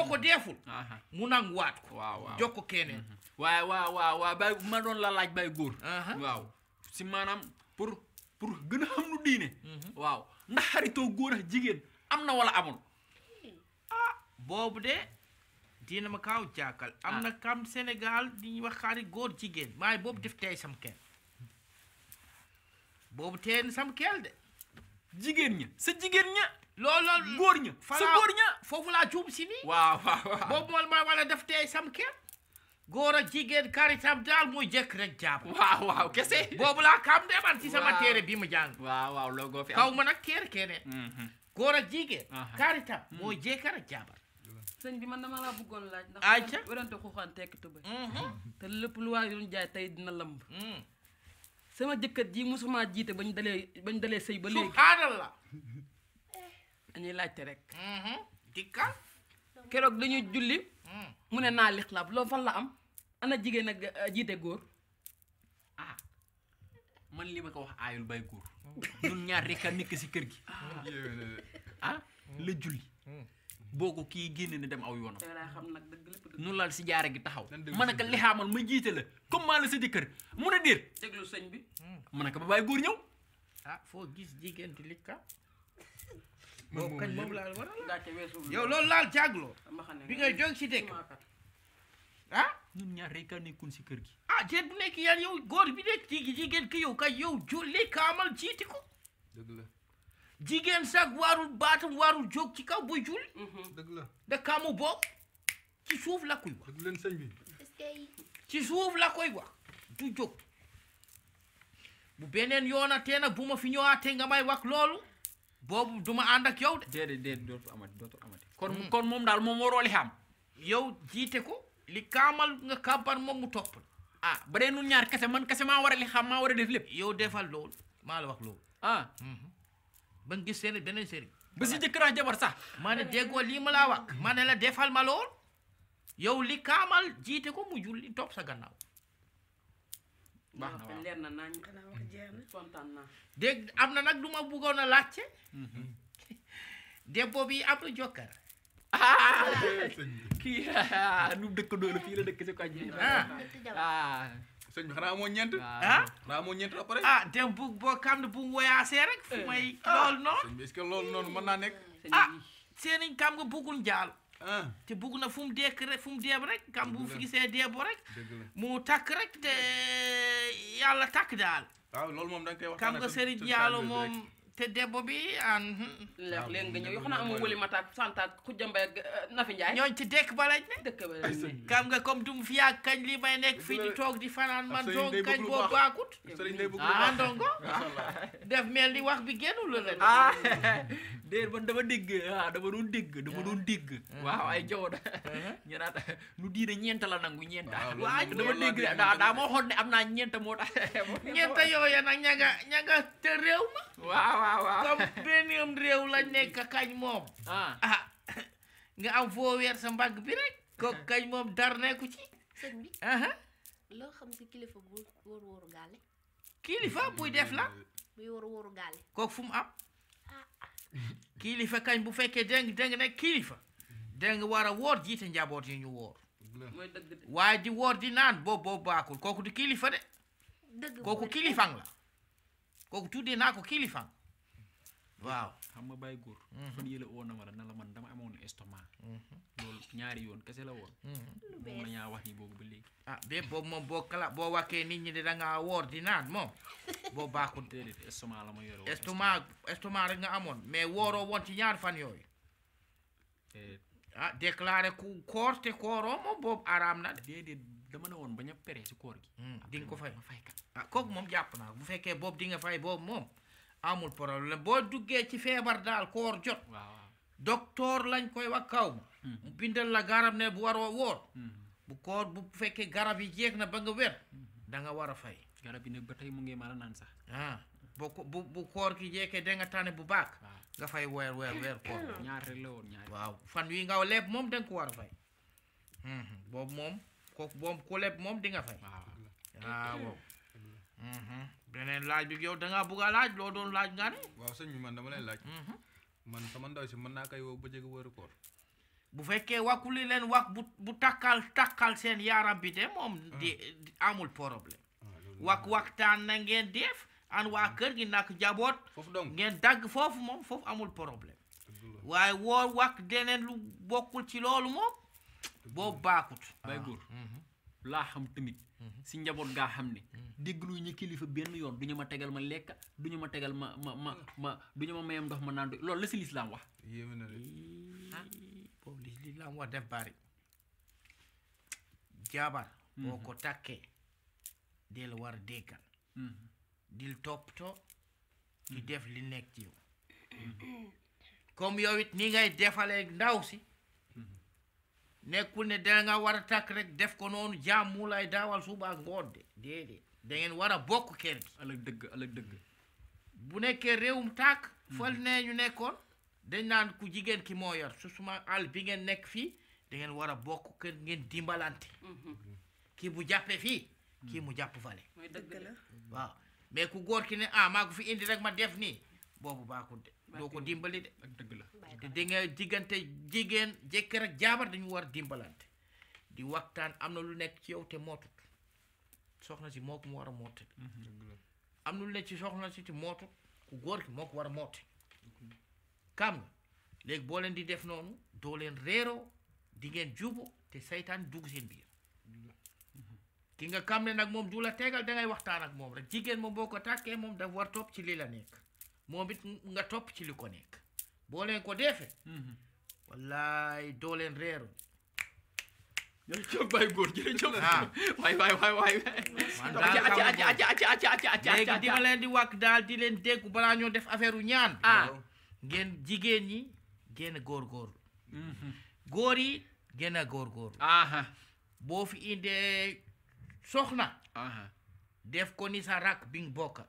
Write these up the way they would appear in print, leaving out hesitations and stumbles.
ko deful mu nanguwaat ko waaw jox ko keneen waaw bay ma doon la laaj bay góor waaw si maanaam pour gën a xam nu diine waaw ndax xaritoo góor ak jigéen am na wala amul boobu de dina ma kaaw jàkkal am na kam Sénégal di ñuy wax xarit góor jigéen maay boobu def tey sam kenn boobu teen sam kel de jigéen ña sa jigéen ña loolu góor ña sa góor ña foofu laa juum si nii waaw boobu ma wala def tey sam kel góor ak jigéen karitam daal mooy jëkk rek jaab waaw kese boobu laa kam de man ci sama téere bi mu jàng waaw loogoo fi kaw ma nag téere keneen góor ak jigéen karitam mooy jëkkër ak jaabar sëñ bi man dama laa bëggoon laaj ayca ndax werante xuuxaan tekki tubay te lépp lu waay doon jaay tey dina lamb sama jëkkër ji musuma jiite bañ dalee sëy ba léegi subhanallah dañuy laajte rek dikkal keroog dañuy julli mu ne naa lixlaab loolu fan la am ana jigéen ak jiite góor man li ma ko wax aayul bay góor ñun ñaar rek a nekk si kër gi la julli boo ko kii génne na dem aw yoonam xam nag dëgg lépp dëgg nu laal si jaare gi taxaw ma ne ko lixaamal ma jiite la comme maa la sa jëkkër mu ne déet déglu sëñ bi ma ne ko ba bàyyi góor ñëw foo gis jigéen di likka boobu kañ moom laa war a gàcce weesu yow loolu laal jàgloo bi ngay jóg si dëkk ñun ñaar rek a nekkoon si kër gi déet bu nekk yan yow góor bi nekk jigéen ki yow kay yow julli kaamal jiiti ko dëgg la jigéen sax warul baatam warul jóg ci kaw buy julli dëgg la da kaamu boobu ci suuf la koy wax dëgg leen sëñ bi ci suuf la koy wax du jóg bu beneen yoonatee nag bu ma fi ñëwaatee nga may wax loolu boobu duma ànd ak yow de déedéet dootu amati kon moom daal moom waroo li xam yow jiite ko li kaamal nga kàmbar moom mu topp ba dee nun ñaar kese man kese maa war a li xam maa war a def lépp yow defal loolu maa la wax loolu ba nga gis seen beneen sëriñ ba si jëkkër ak jabar sax ma ne déggoo lii ma laa wax ma ne la defal ma lool yow li kaamal jiite ko mu julli topp sa gannaaw baax na waaw leer na naa ñu kontaan naa dégg am na nag du ma bëggoon a laajte debbo bi am na jokkar kii nu dëkk doolu fii la dëkk si koñ bi sëñ bi xanaa amoo ñeent xanaa amoo ñeent après dem bu boo xam ne bu voyagé rek fu may loolu noonu sëñ bi est-ce que loolu noonu mën naa nekk seeniñ kam nga buggul njaal te bugg na fu mu dekk rek fu mu deeb rek kam bu fi gisee deebo rek mu takk rek te yàlla takk daal waaw loolu moom da nga koy wax kam nga Serigne Diallo moom te debbo bi leen nga ñëw yoo xam ne amoo wëli mataak santaak xujja mbay ak Nafi Njaay ñooñ ci dekk ba lañ ne dëkk ba lañ ne kam nga comme dum fi yàgg kañ li may nekk fii di toog di fanaan man toog kañ boo baakut ndongo def mel ni wax bi génnul la déet man dama doon dégg waaw ay jow da ñu naan nu diine ñeent la nangu ñeent waaw dama dégg daa ma waxoon ne am naa ñeent moo tax ñeent yooya nag ña nga te réew ma waaw comme benn réew lañ nekk kañ moom nga am foo weer sa mbagg bi rek ko kañ moom dar nekku ci sëñ bi loo xam si kilifa bu wóoru gaale kilifa buy def la buy wóoru gaale kooku fu mu am kilifa kañ bu fekkee dégg nekk kilifa danga war a woor jiite njaboot yi ñu woor mooy dëgg waaye di woor di naan boobu baakul kooku du kilifa de kooku kilifang la kooku tuddee naa ko kilifang waaw xam nga bàyyi góor fan yële oo na ma la na la man dama amoon estomac loolu ñaari yoon kese la woon moom la ñaa wax ni boobu ba léegi bé boobu moom boo wakkee nit ñi de dangaa woor di naan moom boo baakul déedéet estomac la ma yore woon estomac rek nga amoon mais wooroo woon ci ñaari fan yooyu déclaré ku koor te kooroo moom boobu araam na de déedéet dama ne woon bañ a pere si koor gi di nga ko fay ma fay kat kooku moom jàpp naa bu fekkee boobu di nga fay boobu moom amul problème boo duggee ci feebar daal koor jot docteur lañ koy wax kaw ma mu bindal la garab ne bu waroo woor bu koor bu fekkee garab yi jeex na ba nga wér da nga war a fay garab yi nag ba tey mu ngi mën a naan sax bu koor gi jeekee da nga tane bu baax nga fay weer koor ñaar rek la woon ñaar waaw fan wi nga leb moom da nga ko war a fay boobu moom kooku moom ku leb moom di nga fay waaw beneen laaj bi yow da ngaa bugg a laaj loo doon laaj nga ne waaw sëñ bi man dama lay laaj man sama ndaw si mën naa koy woo bëccëg wëru koor bu fekkee wakuli leen wak bu takkal seen yaram bi de moom di amul problème waxtaan na ngeen def an waa kër gi nak jaboot ngeen dagg foofu moom foofu amul problème waaye woo wak deneen lu bokkul ci loolu moom boobu baakut bay góor laa xam tamit si njaboot gaa xam ne déglu ñu kilifa benn yoon duñu ma tegal ma lekk duñu ma tegal ma duñu ma mayam ndox ma naan loolu la si lislaam wax yéeme na de boobu lislaam wax def bari jabar boo ko takkee del war a déggal dil toppatoo di def li nekk ci yow comme yow it ni ngay defalee ndaw si nekkul ne da nga war a takk rek def ko noonu jaam mu lay daawal suba ak ngoon de déedéet da ngeen war a bokk kër gi alag dëgg bu nekkee réewum tàkk fal nee ñu nekkoon dañ naan ku jigéen ki moo yor su suma àll bi ngeen nekk fii da ngeen war a bokk kër ngeen dimbalante kii bu jàppee fii kii mu jàpp fale mooy dëgg la waaw mais ku góor ki ne maa ko fi indi rek ma def nii boobu baaxul de doo ko dimbali de ak dëgg la te da nga diggante jigéen jëkkër ak jaabar dañu war dimbalante di waxtaan am na lu nekk ci yow te mootut soxna si moo ko mu war a moote am na lu nekk ci soxna si te mootut ku góor ki moo ko war a moote kam nga léegi boo leen di def noonu doo leen réeroo di ngeen jubo te saytaan dugg seen biir ki nga xam ne nag moom du la tegal da ngay waxtaan ak moom rek jigéen moom boo ko tàkkee moom daf war topp ci li la nekk moom it nga topp ci li ko nekk boo leen ko defee wallaay doo leen réeroo jërëjëf bay góor jërëjëf waay léegi di ma leen di wàkk daal di leen déggu balaa ñoo def affaire u ñaan ngeen jigéen ñi gën a góorgóorlu góor yi gën a góorgóorlu boo fi indee soxna def ko ni sa rak bi nga bokka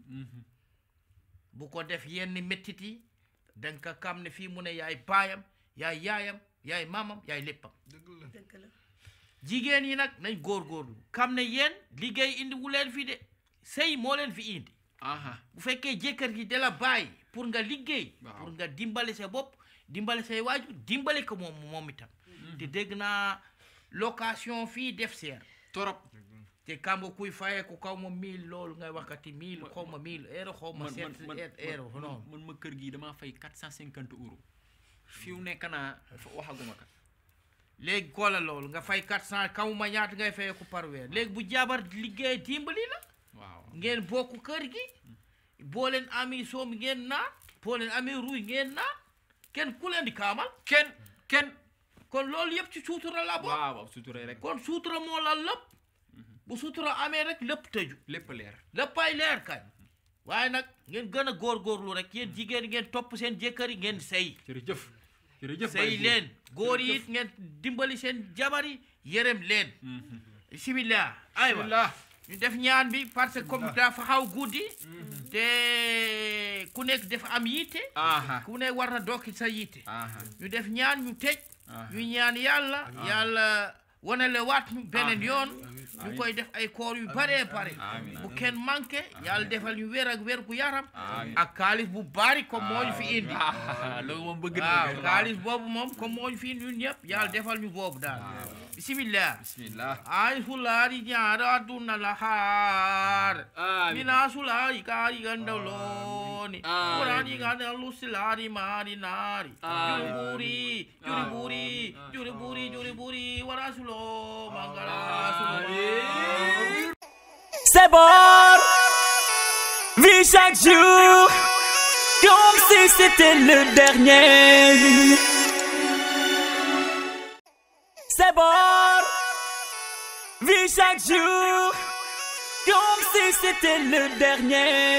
bu ko def yenn mettit yi danga ka xam ne fii mu ne yaay baayam yaay yaayam yaay maamam yaay léppam dëgg la jigéen yi nag nañ góorgóorlu xam ne yéen liggéey indi wu leen fi de sëy moo leen fi indi bu fekkee jëkkër gi da la bàyyi pour nga liggéey pour nga dimbale sa bopp dimbale say waajur dimbale ko moom itam te dégg naa location fii def seer torop te kam nga kuy fayee ko kaw ma 1000 loolu ngay waxati 1000 xaw ma 1000 euro xaw ma 7 euro non man ma kër gi damaa fay 450 euros fiw nekk naa waxaguma ka léegi koola loolu nga fay 400 kaw ma ñaata ngay fayee ko par weer léegi bu jabar liggéey dimbali la waaw ngeen bokk kër gi boo leen amee soom ngeen naan boo leen amee ruy ngeen naan kenn ku leen di kaamal kenn kon loolu yëpp ci suutura la bokk waaw suutura rek kon suutura moo la lépp bu suutura amee rek lépp tëju lépp leer léppay leer kañ waaye nag ngeen gën a góorgóorlu rek yéen jigéen ngeen topp seen jëkkër yi ngeen sëy jërëjëf sëy leen góor yi it ngeen dimbali seen jabar yi yërëm leen bismillah aywa ñu def ñaan bi parce que comme dafa xaw guddi te ku nekk dafa am yitte ku nekk war na dokki sa yitte ñu def ñaan ñu tëj ñu ñaan yàlla wanale waat ñu beneen yoon ñu koy def ay koor yu bare bu kenn manqué yàlla defal ñu wér ak wér gu yaram ak xaalis bu bari comme moo ñu fi indi loolu moom bëgg waaw xaalis boobu moom comme moo ñu fi indi ñun ñëpp yàlla defal ñu boobu daal bismillah ay sulaari ñaara aduna la xaar mina sulaari kaari gandalooni wuraani gandalu silaari maari naari juri buri warasulo mangala c'est bon, vis chaque jour comme si c'était le dernier. C'est bon, vis chaque jour comme si c'était le dernier.